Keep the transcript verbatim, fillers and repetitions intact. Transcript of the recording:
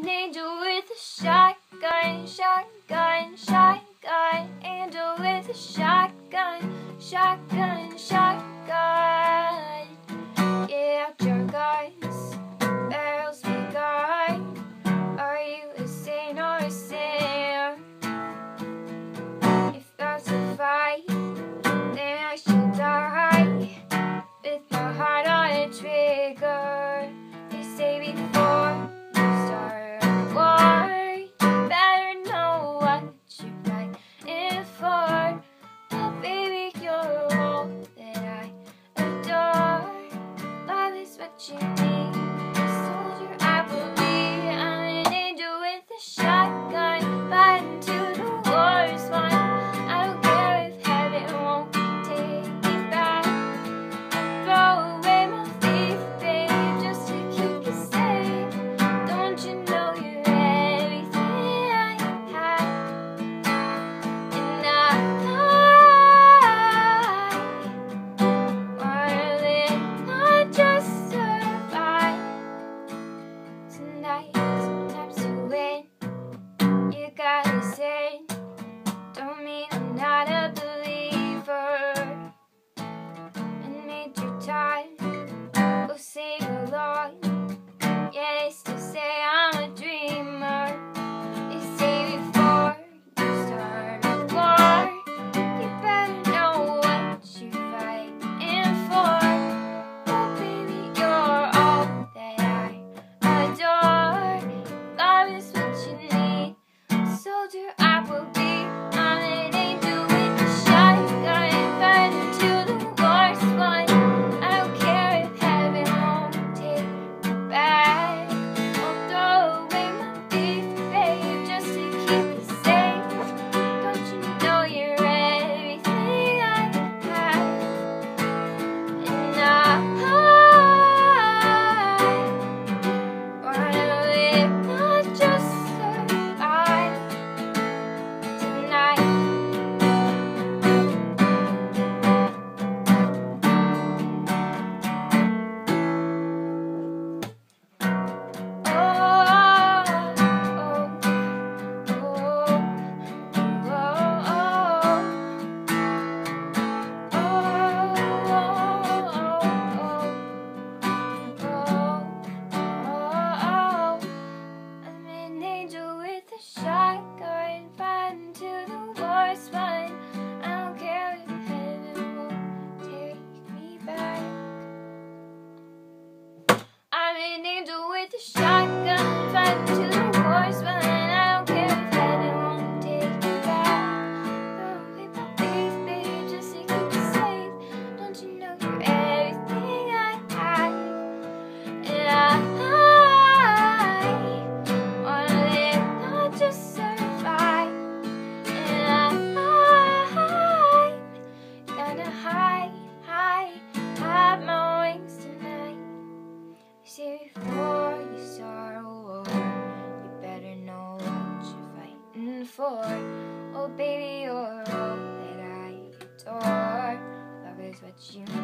an angel with a shotgun, shotgun, shotgun. Angel with a shotgun, shotgun, shotgun. Get out your guns, barrels be gone. Are you a saint or a sinner? If that's a fight, then I shall die with my heart on a trigger. They say before you start a war, you better know what you're fighting for. Oh baby, you're all that I adore. Love is what you need, soldier I will be. I'm an angel with a shotgun, fighting till the war's won. I don't care if heaven won't take me back. Throw away my faith, babe, just to keep you safe. Don't you know you're everything I have? And I wanna live, not just survive. Tonight, sometimes to win, you gotta say, don't mean I'm not a believer. And Major Todd will sing along. Yeah, they still say I'm a dreamer. They say before you start a war, you better know what you're fighting for. Oh baby, you're all that I adore. Love is what you need, soldier I will be. I'm an angel with a shotgun, fighting till the war's won. I don't care if heaven won't take me back. I'll throw away my faith, babe, just to keep you safe. Don't you know you're everything I have? And I wanna live, not just survive. Tonight, oh, oh, oh, I'm an angel with a shotgun, fighting till the war's won. I don't care if heaven won't take me back. I'm an angel with a shotgun, fighting till the war's won. I don't care if heaven won't take me back. Throw away my faith, babe, just to keep you safe. Don't you know you're everything I have? And I wanna live, not just survive. And I'm gonna hide, hide, hide my wings tonight. You say before you start a war, you better know what you're fighting for. Oh baby, you're all that I adore. Love is what you need.